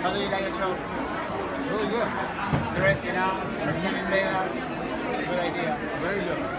How do you like the show? Really good. Interesting, huh? First time in Vegas. Good idea. Very good.